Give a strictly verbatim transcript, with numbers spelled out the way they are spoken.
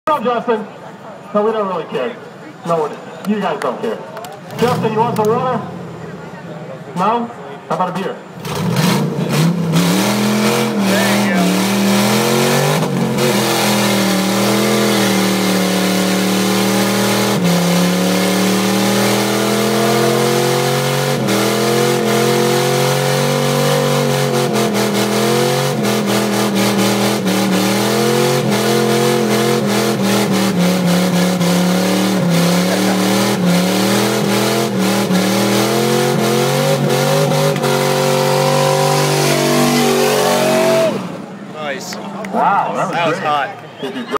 No, Justin. No, we don't really care. No, you guys don't care. Justin, you want some water? No? How about a beer? There you go. Wow, that was, that was great. hot.